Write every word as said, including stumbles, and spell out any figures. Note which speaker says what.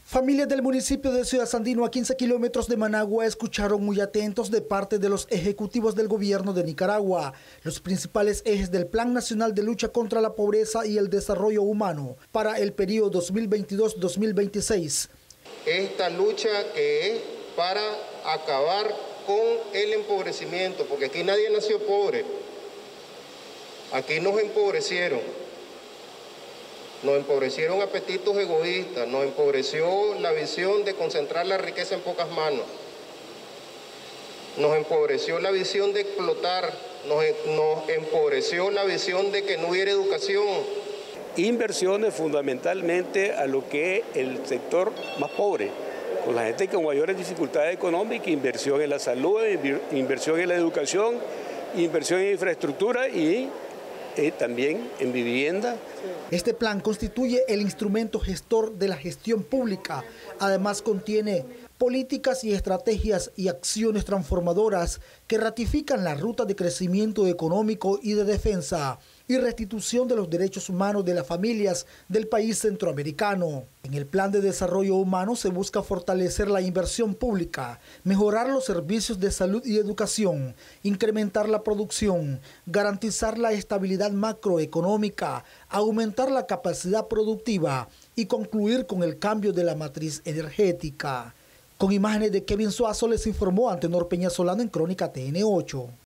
Speaker 1: Familias del municipio de Ciudad Sandino, a quince kilómetros de Managua, escucharon muy atentos de parte de los ejecutivos del gobierno de Nicaragua los principales ejes del Plan Nacional de Lucha contra la Pobreza y el Desarrollo Humano para el periodo dos mil veintidós a dos mil veintiséis.
Speaker 2: Esta lucha que es para acabar con el empobrecimiento, porque aquí nadie nació pobre, aquí nos empobrecieron. Nos empobrecieron apetitos egoístas, nos empobreció la visión de concentrar la riqueza en pocas manos, nos empobreció la visión de explotar, nos, nos empobreció la visión de que no hubiera educación.
Speaker 3: Inversiones fundamentalmente a lo que es el sector más pobre, con la gente con mayores dificultades económicas, inversión en la salud, inversión en la educación, inversión en infraestructura y Eh, también en vivienda.
Speaker 1: Este plan constituye el instrumento gestor de la gestión pública. Además contiene políticas y estrategias y acciones transformadoras que ratifican la ruta de crecimiento económico y de defensa y restitución de los derechos humanos de las familias del país centroamericano. En el plan de desarrollo humano se busca fortalecer la inversión pública, mejorar los servicios de salud y educación, incrementar la producción, garantizar la estabilidad macroeconómica, aumentar la capacidad productiva y concluir con el cambio de la matriz energética. Con imágenes de Kevin Suazo les informó Antenor Peña Solano en Crónica T N ocho.